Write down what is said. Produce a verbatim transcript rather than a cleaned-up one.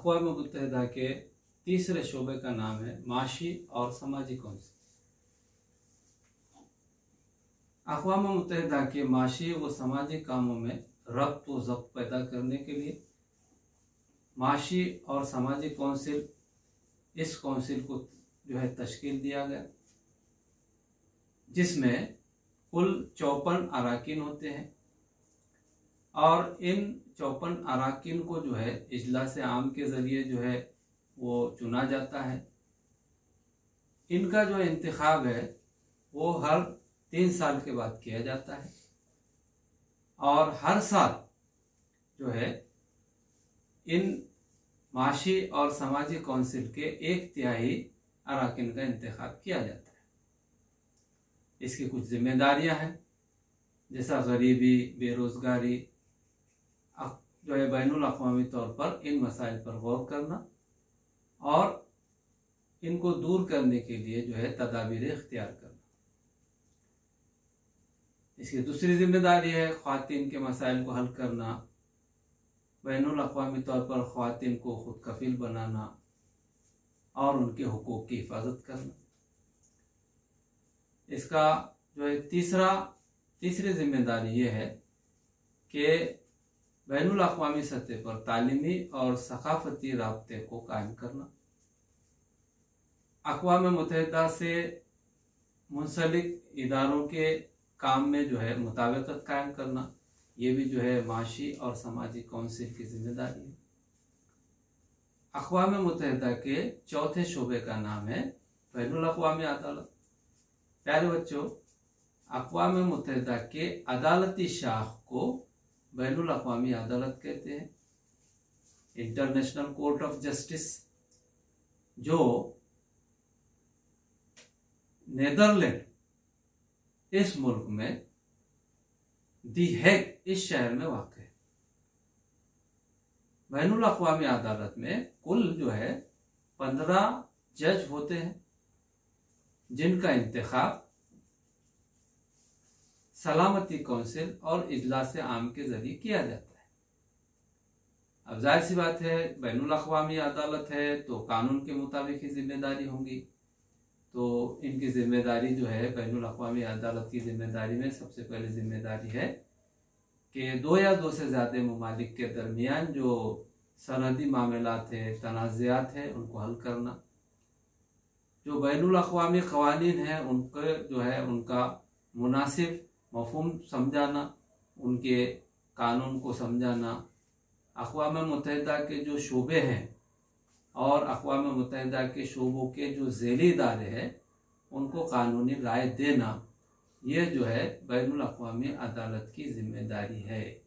अक़वाम मुत्तहिदा के तीसरे शोबे का नाम है माशी और समाजी कौंसिल। अक़वाम मुत्तहिदा के माशी व समाजी कामों में रब्त व ज़ब्त पैदा करने के लिए माशी और समाजी कौंसिल, इस कौंसिल को जो है तश्कील दिया गया, जिसमें कुल चौपन अराकीन होते हैं और इन चौपन अराकीन को जो है इजलास आम के ज़रिए जो है वो चुना जाता है। इनका जो इंतखाब है वो हर तीन साल के बाद किया जाता है और हर साल जो है इन माशी और समाजी कौंसिल के एक तिहाई अराकीन का इंतखाब किया जाता है। इसकी कुछ जिम्मेदारियां हैं, जैसा गरीबी, बेरोजगारी जो है बैनुल अक़वामी तौर पर इन मसाइल पर गौर करना और इनको दूर करने के लिए जो है तदाबीर इख्तियार करना। इसकी दूसरी जिम्मेदारी है ख़वातीन के मसाइल को हल करना, बैनुल अक़वामी तौर पर ख़वातीन को खुद कफील बनाना और उनके हुकूक की हिफाजत करना। इसका जो है तीसरा तीसरी जिम्मेदारी ये है कि बैनुल अक़वामी सतह पर तालीमी और सकाफती राब्ते को कायम करना, अक़वाम मुत्तहिदा से मुंसलिक इदारों के काम में जो है मुताबिकत कायम करना, ये भी जो है माशी और समाजी कौंसिल की जिम्मेदारी है। अक़वाम मुत्तहिदा के चौथे शोबे का नाम है बैनुल अक़वामी अदालत। प्यारे बच्चों, अक़वाम मुत्तहिदा के अदालती शाख को बैनुल अक़वामी अदालत कहते हैं, इंटरनेशनल कोर्ट ऑफ जस्टिस, जो नेदरलैंड इस मुल्क में दी हेग इस शहर में वाक़ है। बैनुल अक़वामी अदालत में कुल जो है पंद्रह जज होते हैं, जिनका इंतखाब सलामती कौंसिल और इजलास आम के जरिए किया जाता है। अब जाहिर सी बात है, बैनुल अक़वामी अदालत है तो कानून के मुताबिक ही जिम्मेदारी होंगी, तो इनकी जिम्मेदारी जो है बैनुल अक़वामी अदालत की जिम्मेदारी में सबसे पहले जिम्मेदारी है कि दो या दो से ज़्यादा ममालिक के दरमियान जो सरहदी मामलात है, तनाज़ात है, उनको हल करना। जो बैनुल अक़वामी क़वानीन हैं उनके जो है उनका मुनासिब मफ़हूम समझाना, उनके कानून को समझाना, अक़वाम मुत्तहिदा के जो शोबे हैं और अक़वाम मुत्तहिदा के शोबों के जो ज़ेली इदारे हैं उनको कानूनी राय देना, ये जो है बैनुल अक़वामी अदालत की जिम्मेदारी है।